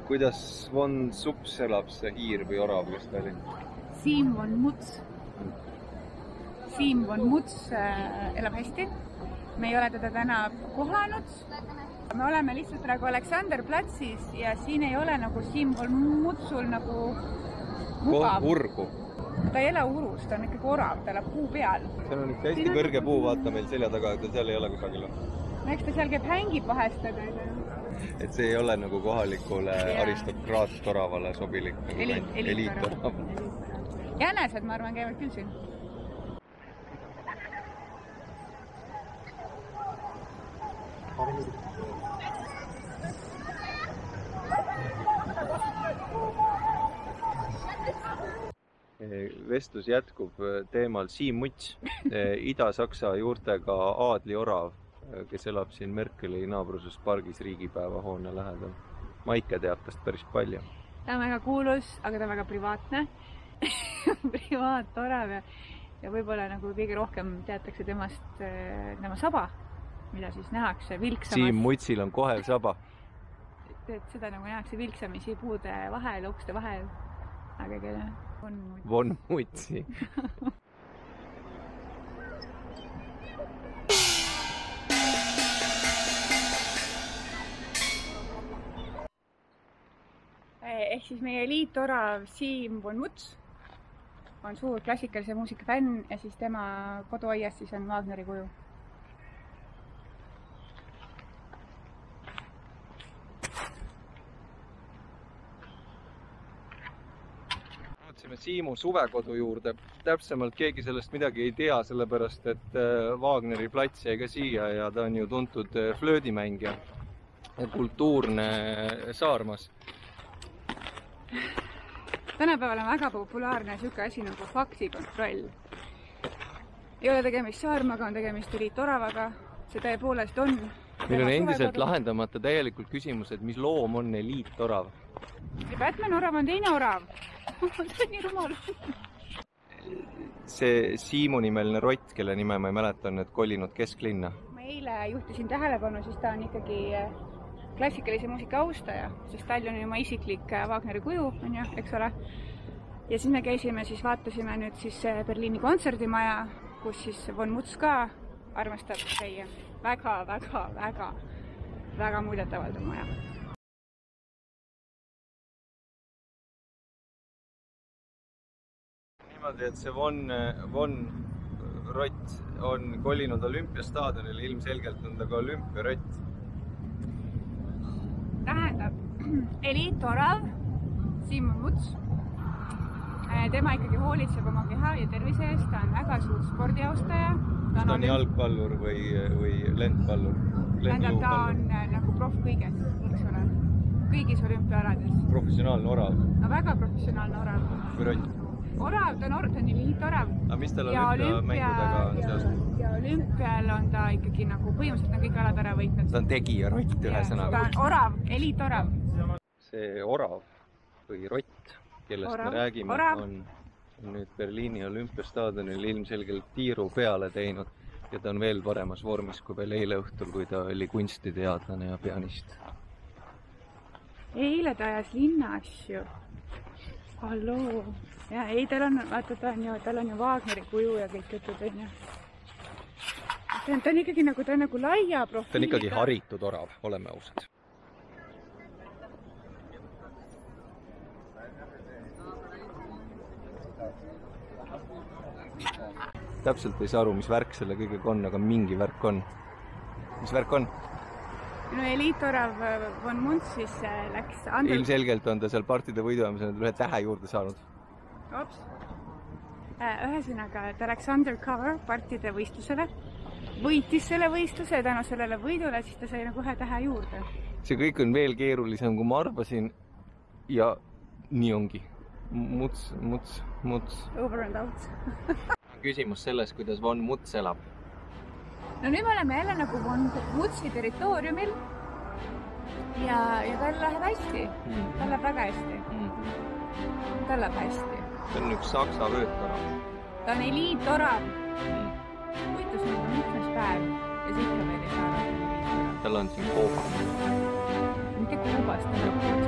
kuidas von Sups elab see hiir või orav, kes ta oli? Siim von Muts. Siim von Muts elab hästi. Me ei ole teda täna kohanud. Me oleme lihtsalt praegu Aleksanderplatsis ja siin ei ole nagu Siim von Mutsul nagu mugav. Urgu. Ta ei ela urus, ta on ikkagi orav, ta elab puu peal. See on ikka hästi kõrge puu, vaata meil selja taga, et seal ei ole kusagil. Eks ta seal käib hängib vahest, aga et see ei ole nagu kohalikule aristokraat-oravale sobilik. Eliitorav. Jänesed, ma arvan, käivad küll siin. Vestlus jätkub teemal Siim Muts, Ida-Saksa juurtega aadliorav, kes elab siin Merkeli naabruses pargis riigipäeva hoone lähedal. Maike teab tast päris palju. Ta on väga kuulus, aga ta on väga privaatne. Privaatorav ja võib-olla nagu kõige rohkem teatakse temast tema saba, mida siis nähakse vilksamas. Siim Mutsil on kohev saba. Seda nagu nähakse vilksamisi puude vahel, ukste vahel. Aga kelle? Von Mutsi. Ehk siis meie eliitorav Siim von Muts on suur klassikalise muusika fänn ja siis tema koduaias siis on Wagneri kuju. Vaatasime Siimu suvekodu juurde. Täpsemalt keegi sellest midagi ei tea, sellepärast et Wagneri plats jäi ka siia ja ta on ju tuntud flöödimängija, kultuurne saarmas. Tänapäeval on väga populaarne niisugune asi nagu faktikontroll. Ei ole tegemist saarmaga, on tegemist eliitoravaga. See tõepoolest on. Meil on endiselt lahendamata täielikult küsimus, et mis loom on eliitorav. Batman orav on teine orav. See on nii rumal. See Siimu nimeline rott, kelle nime ma ei mäleta, on nüüd kolinud kesklinna. Ma eile juhtisin tähelepanu, siis ta on ikkagi klassikalise muusika austaja, sest tal on oma isiklik Wagneri kuju, on ju, eks ole. Ja siis me käisime, siis vaatasime nüüd siis Berliini kontserdimaja, kus siis von Muts ka armastab käia. Väga muljetavaldav maja. Niimoodi, et see von rott on kolinud olümpiastaadionile, ilmselgelt on ta ka olümpiarott. Tähendab, eliitorav Siim von Muts. Tema ikkagi hoolitseb oma keha ja tervise eest, ta on väga suur spordiaustaja. Ta on jalgpallur või lendpallur? Tähendab, ta on nagu proff kõiges, eks ole, kõigis olümpiaalades. Professionaalne orav? No väga professionaalne orav. Või rott? Orav, ta on eliitorav. Aga mis tal olümpiamängudega on seoses? Ja olümpial on ta ikkagi nagu põhimõtteliselt on kõik alad ära võitnud. Ta on tegija rott ühe sõnaga. Ta on orav, eliitorav. See orav või rott, kellest me räägime, on nüüd Berliini olümpiastaadionil ilmselgelt tiiru peale teinud ja ta on veel paremas vormis kui veel eile õhtul, kui ta oli kunstiteadlane ja pianist. Eile ta ajas linna asju. Halloo. Ja ei, tal on ju Wagneri kuju ja kõik jutud, on ju. Ta on ikkagi nagu laia profiiliga. Ta on ikkagi haritud orav, oleme ausad. Täpselt ei saa aru, mis värk selle kõigega on, aga mingi värk on. Mis värk on? No eliitorav von Muts siis läks... Ilmselgelt on ta seal partide võiduajamisel ühe tähe juurde saanud. Ops. Ühesõnaga, ta läks undercover partide võistlusele, võitis selle võistluse ja tänu sellele võidule, siis ta sai nagu ühe tähe juurde. See kõik on veel keerulisem, kui ma arvasin ja nii ongi. Muts. Over and out. Küsimus selles, kuidas von Muts elab. No nüüd me oleme jälle nagu von Mutsi territooriumil ja tal läheb hästi. Tal läheb väga hästi. Tal läheb hästi. See on üks saksa vöötorav. Ta on eliitorav. Võitus nüüd on mitmes päev ja see ikka veel ei saa. Tal on siin koobast. Mitte koobast,